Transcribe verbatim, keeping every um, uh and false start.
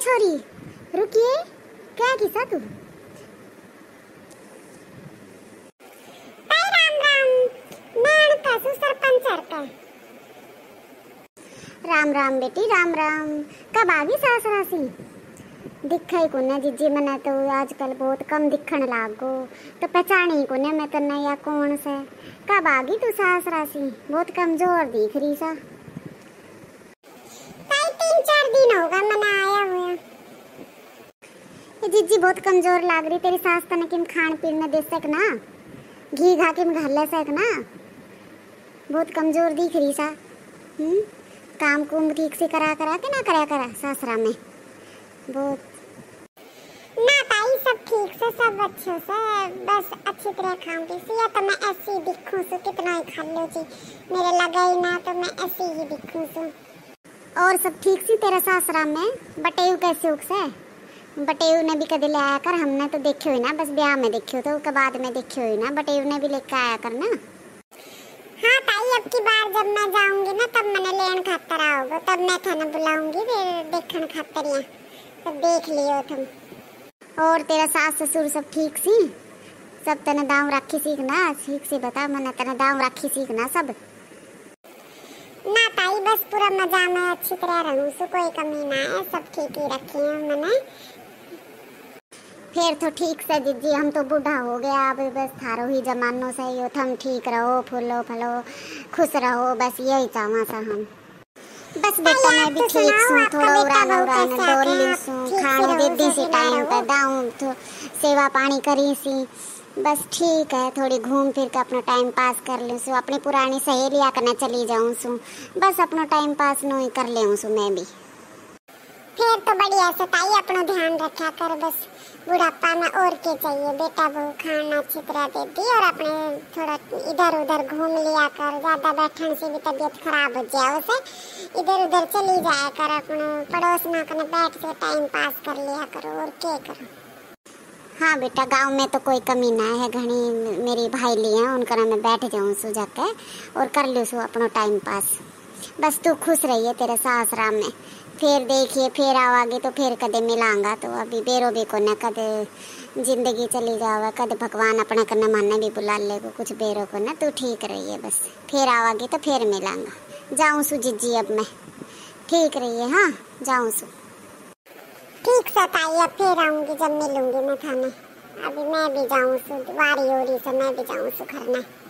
छोरी रुकिए, क्या किसा तू? राम राम, मैं कासू सरपंच का। राम राम बेटी, राम राम। कब आगी सासरा सी? दिखाई कोने जीजी मने तो आजकल बहुत कम दिखण लागो, तो पहचानी कोने मैं तन्ने या कौन से। कब आगी तू सासरा सी? बहुत कमजोर दिख रही सा। तीन चार दिन होगा मना आया हुआ। ये जीजी बहुत कमजोर लाग रही। तेरी सास तने किम खान पीन में दे सक ना, घी घा किम घर ले सक ना। बहुत कमजोर दिख रही सा। हम्म काम कुम ठीक से करा करा के ना करा करा सासरा में बहुत। ना ताई सब ठीक से, सब अच्छे से, बस अच्छी तरह खाऊं पी या तो मैं ऐसी दिखूं सु, कितना ही खा लो जी, मेरे लगा ही ना तो मैं ऐसी ही दिखूं सु। और सब ठीक सी तेरा सासरा में? बटेऊ कैसे उग से? बटेऊ ने भी कदे ले आया कर, हमने तो देखियो ही ना, बस ब्याह में देखियो तो उसके बाद में देखियो ही ना। बटेऊ ने भी लेके आया कर ना। हाँ ताई, अब की बार जब मैं जाऊंगी ना तब मैंने लेन खातर आओगे, तब मैं थाने बुलाऊंगी फिर देखन खातर या तब देख लियो तुम। और तेरा सास ससुर सब ठीक सी? सब तने दाव राखी सीखना, ठीक से बता मने, तने दाव राखी सीखना सब। ना ताई, बस पूरा मजा में अच्छी तरह रहूं सु, कोई कमी ना है, सब ठीक ही रखी है मैंने। फिर तो ठीक से जीजी, हम तो बूढ़ा हो गया अब, बस थारो ही जमानो से यो थम ठीक रहो, फूलो फलो खुश रहो, बस यही चाहवा सा हम। बस बेटा मैं भी ठीक हूँ, थोड़ा उड़ान उड़ान डोल ली सू, खाने दे दी सी टाइम पे दाऊँ तो सेवा पानी करी सी, बस ठीक है। थोड़ी घूम फिर के अपना टाइम पास कर लूँ सू, अपनी पुरानी सहेलियाँ करने चली जाऊँ सू, बस अपना टाइम पास नो ही कर ले सू मैं भी। फिर तो बढ़िया से ताई, अपना ध्यान रखा कर, बस बुढ़ापा में और क्या चाहिए, बेटा बहू खाना अच्छी तरह दे दी और अपने थोड़ा इधर उधर घूम लिया कर, ज्यादा बैठने से भी तबीयत खराब हो जाए, उसे इधर उधर चली जाया कर, अपने पड़ोस में अपने बैठ के टाइम पास कर लिया करो, और क्या करो। हाँ बेटा, गांव में तो कोई कमी ना है, घनी मेरी भाई ली हैं, उनका मैं बैठ जाऊँ सू जाके और कर लूँ सू अपना टाइम पास। बस तू खुश रहिए तेरे सासरा में, फिर देखिए फिर आवागी तो फिर कदे मिलांगा, तो अभी बेरो भी को न कदे जिंदगी चली जावा, कदे भगवान अपना करना मानने भी बुला ले कुछ बेरो को न। तू ठीक रहिए, बस फिर आवागी तो फिर मिलांगा। जाऊँ सू जीजी अब मैं, ठीक रहिए। हाँ जाऊँ सू। ठीक से ताई, अब फिर आऊंगी जब मिलूंगी मैं थाने, अभी मैं भी जाऊँ सू, वारी ओरी से मैं भी जाऊँ सू घर में।